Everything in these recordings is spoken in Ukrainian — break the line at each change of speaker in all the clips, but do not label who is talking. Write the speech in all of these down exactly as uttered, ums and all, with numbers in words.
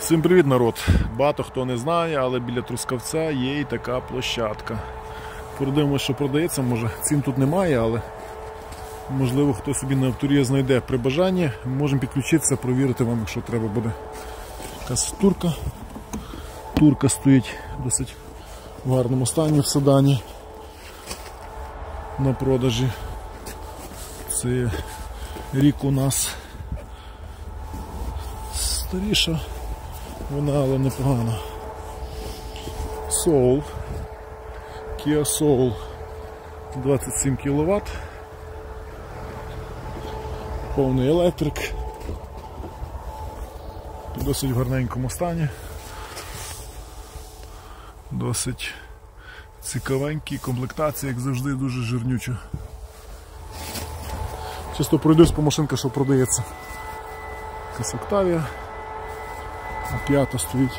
Всім привіт, народ! Багато хто не знає, але біля Трускавця є і така площадка. Подивимось, що продається, може цін тут немає, але можливо хто собі на авторія знайде. При бажанні можемо підключитися, провірити вам, якщо треба буде. Якась турка. Турка стоїть досить в гарному стані в седані на продажі. Це рік у нас старіша. Вона, але непогана. Soul. Kia Soul. двадцять сім кіловат. Повний електрик. Досить в гарненькому стані. Досить цікавенький, комплектація, як завжди, дуже жирнюча. Чисто пройдусь по машинках, що продається. Це Octavia. А п'ята стоїть.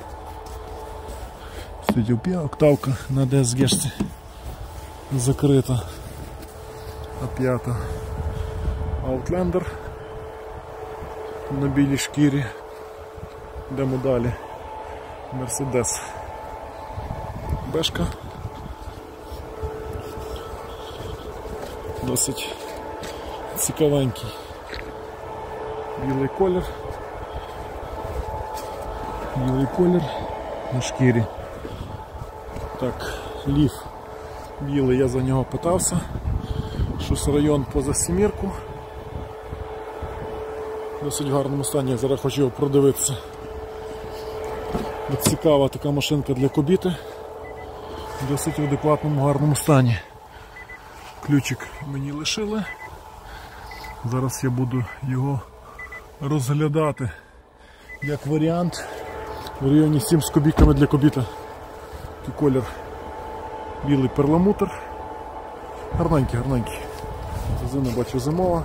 Стоїть октавка на ді ес ге-шці. Закрита. А п'ята Outlander на білій шкірі. Йдемо далі. Mercedes Бешка. Досить цікавенький білий колір. Білий колір на шкірі. Так, ліф білий, я за нього питався. Щось район поза сімірку. Досить в гарному стані, я зараз хочу його продивитися. Ось цікава така машинка для кобіти. Досить в адекватному гарному стані. Ключик мені лишили. Зараз я буду його розглядати як варіант. В районі сім з кубіками для кобіта. Такий колір білий перламутр. Гарненький, гарненький. Резина, бачу, зимова.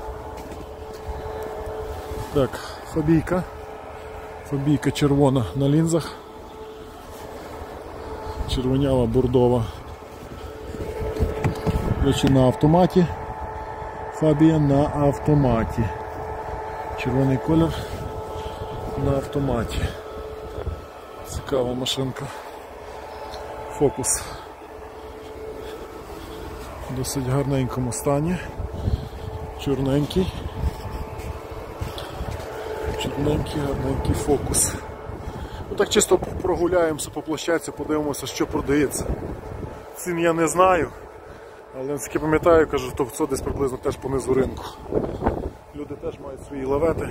Так, фабійка. Фабійка червона на лінзах. Червонява, бордова. Речі на автоматі. Фабія на автоматі. Червоний колір на автоматі. Цікава машинка. Фокус. В досить гарненькому стані. Чорненький. Чорненький, гарненький фокус. Отак чисто прогуляємося по площадці, подивимося, що продається. Цін я не знаю, але наскільки пам'ятаю, кажу, то це десь приблизно теж понизу ринку. Люди теж мають свої лавети.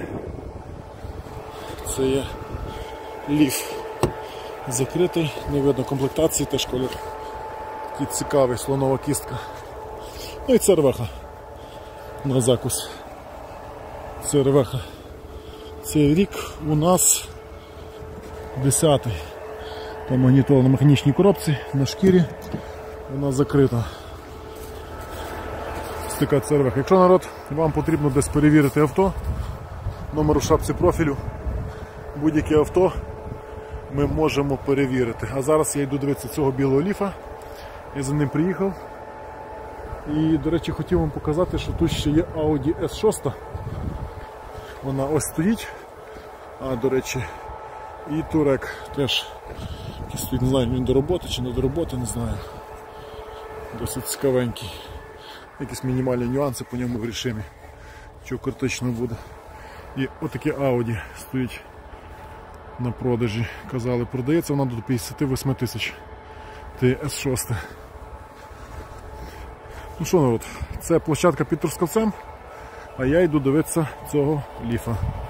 Це є ліф. Закритий, не видно комплектації, теж колір такий цікавий, слонова кістка. Ну і цервеха на закус. Цервеха. Цей рік у нас десятий. Там магнітола на механічній коробці, на шкірі. Вона закрита. Ось така цервеха. Якщо, народ, вам потрібно десь перевірити авто, номер у шапці профілю, будь-яке авто ми можемо перевірити. А зараз я йду дивитися цього білого ліфа. Я за ним приїхав. І, до речі, хотів вам показати, що тут ще є Audi ес шість. Вона ось стоїть. А, до речі, і Турек теж стоїть, не знаю, він до роботи чи не до роботи, не знаю. Досить цікавенький. Якісь мінімальні нюанси по ньому в режимі. Чого критично буде. І отаке Audi стоїть на продажі. Казали, продається вона до п'ятдесят вісім тисяч. Це ес шість. Ну що, народ, це площадка під Трускавцем, а я йду дивитися цього ліфа.